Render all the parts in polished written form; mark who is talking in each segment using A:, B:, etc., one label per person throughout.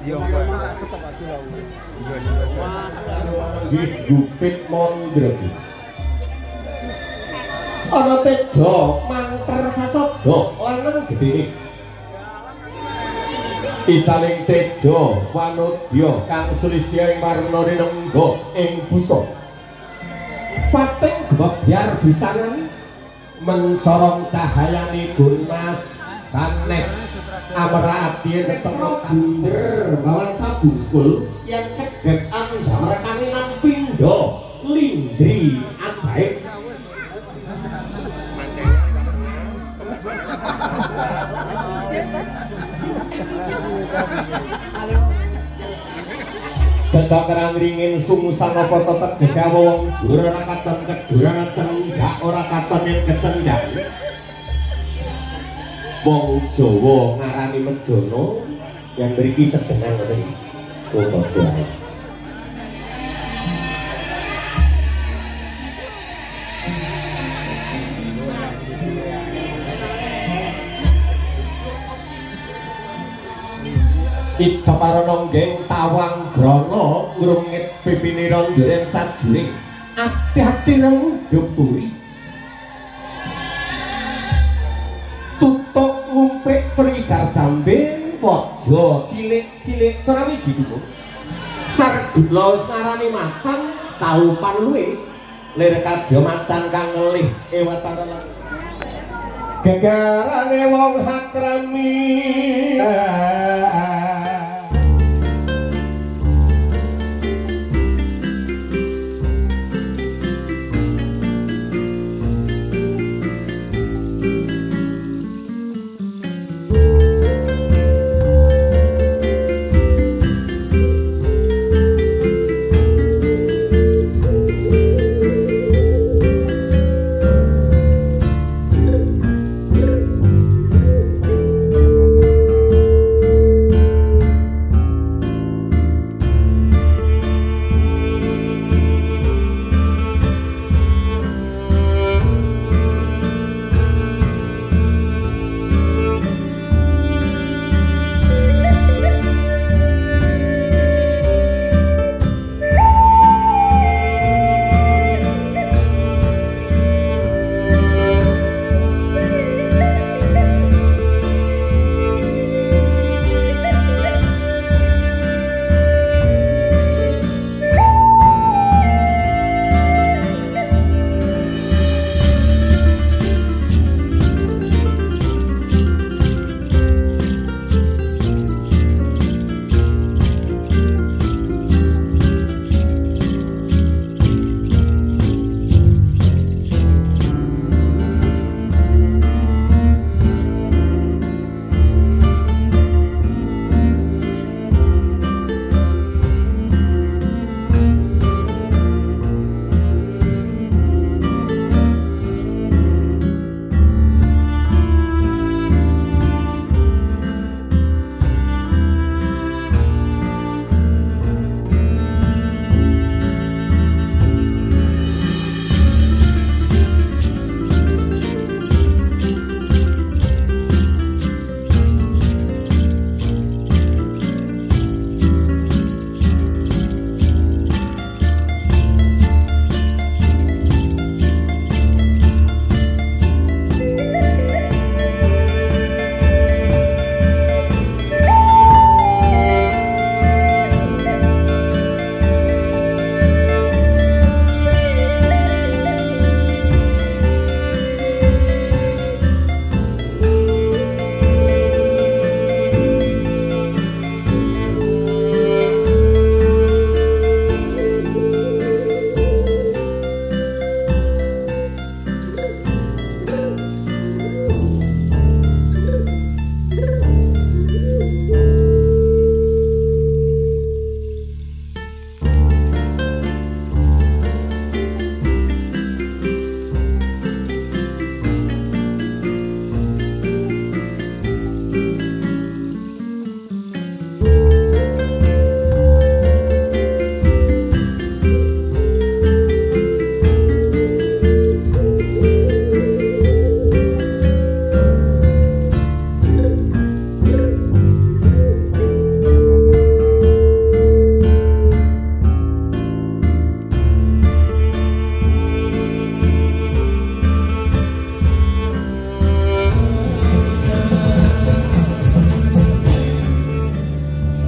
A: Gupit Mondregi ana tejo manter sasada lanang gedhe italing tejo wanudya kang sulistya ing warnane nengga ing busa pating gebyar bisangan mencorong cahayane gunas kanes amrati ketemu bunder bawan sabungkul yang kedek andamrekane nang pindha lindri ajaib Kedakeran ringin sungsang apa tetep gesawa wong ora katon keduran cendak ora katon yen kecendak wong Jawa ngarani Mejana yang mriki sedengan ngoten iki Ida paranonggeng tawang grana ngrungit pipine randeren sajuring ati-ati nang ndhepuri tutuk ngumpik perigar jambe waja cilik-cilik trawiji kuwi sargula ngarani macan kalupan luwe lir kadya macan kang ngelih ewatara lan gegarane wong hakrami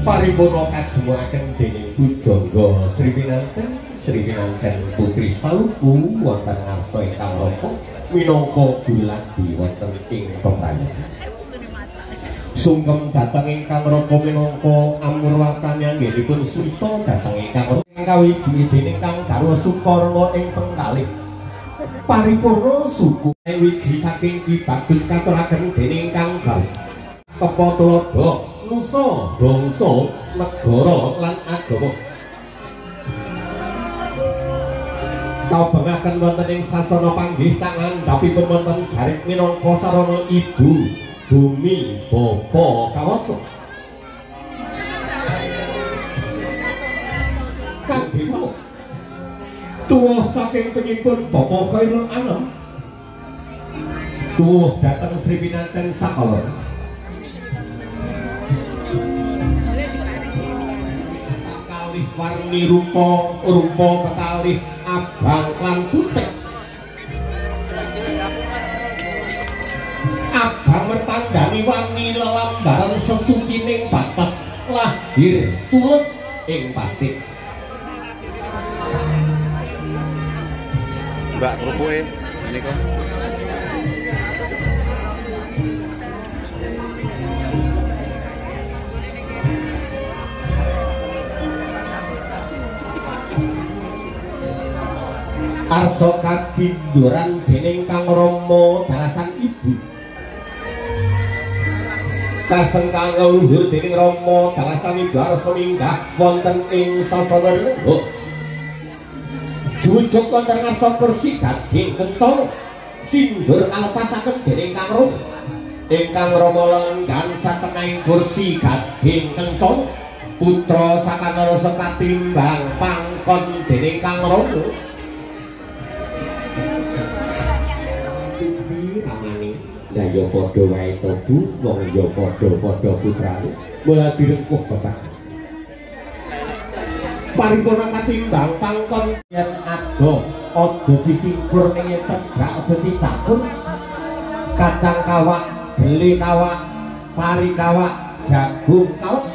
A: paripurna kajemuaken dening Pujangga Sri Pinanten Putri Saluku wonten ngarsa ingkang raka minangka guladi wonten ing peprayogan. Sungkem dhateng ingkang raka minangka amurwatane anggenipun suwita dhateng ingkang kawiji dening Kang Darwa Sukarna ing pengkalih paripurna suku wiji saking Ki Bagus katuraken dening Kang Galuh Tepa Tuladha nusa bangsa negara lan agama kabengaken wonten ing sasana panggih sangandhapipun wonten jarit minangka sarana ibu bumi bapa kawasa kang dewa tuwuh saking penyipun Bapa Khairul Anam tuwuh dhateng Sri Pinanten Sakala kalih warni rupa kekalih abang lan putih abang mertandani warni lelambaran sesucining batas lahir tulus ing batin.
B: Mbak kerupuknya ini kok
A: arsa kaginduran dening Kang Rama dalasan ibu kasengkang luhur dening Rama dalasan ibu arsa minggah wonten ing sasana lungguh jujuk wonten ngarsa kursi daging kentara sindur kalepasaken dening Kang Rama ingkang Rama lenggan satenahing kursi daging kentara putra sakanarasa katimbang pangkon dening Kang Rama lah ya padha wae to Bu wong ya padha putrane mula direngkuh bapak paripurna katimbang pangkon yen ado aja disingkur ning cedhak aja dicampur kacang kawak beli kawak pari kawak jagung kawak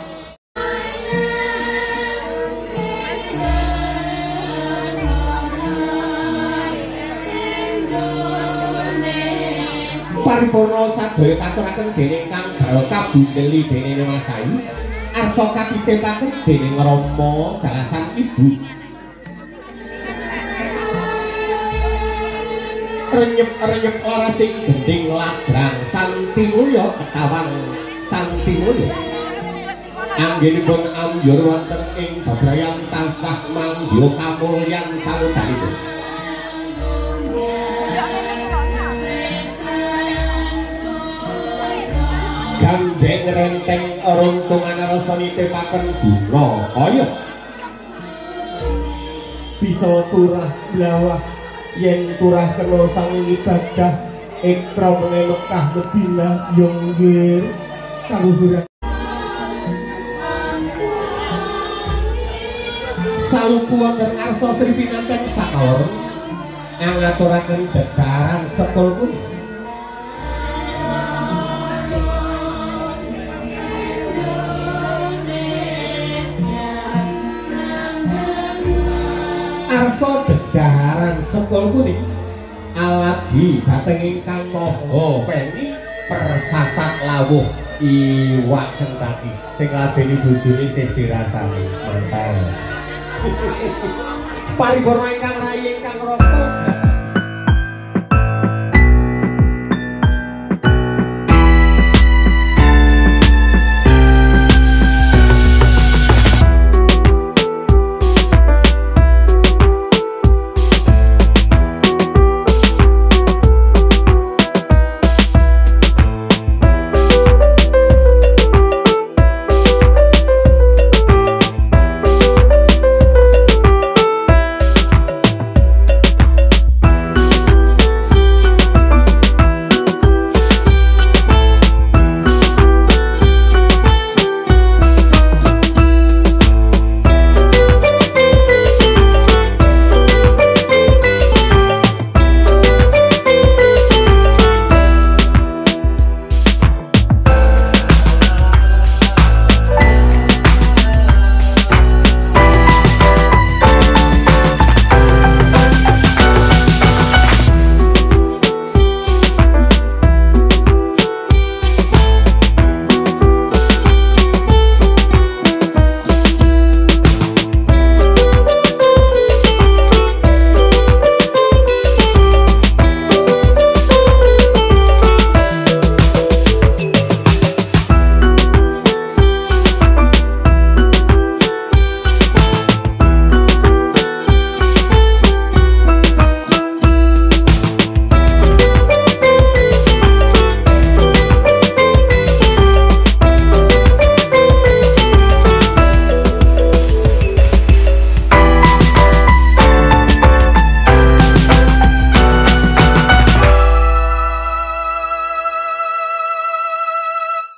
A: paripurna sadaya katuraken dening Kang Garwa kabundeli dening Mas Ayu arsa katitepaken dening Rama dalasan ibu renyep ora sing gending ladrang santi mulya ketawang santi mulya anggenipun ambyur wonten ing bebrayan tansah mangya kamulyan samudanipun gandeng renteng runtungan rasa nitepaken guna kaya bisa turah blawah yen turah kena sang ibadah ikram Mekah Madinah yo nggih kaluhuran saluku wonten ngarsa Sri Pinanten Sakala ngaturaken dedhaharan sekul punika arsa dedhaharan sekul punika aladi dhateng ingkang saha peni persasat lawuh iwak kentaki sing ladeni bojone siji rasane mantap paripurna ingkang rayi ingkang raka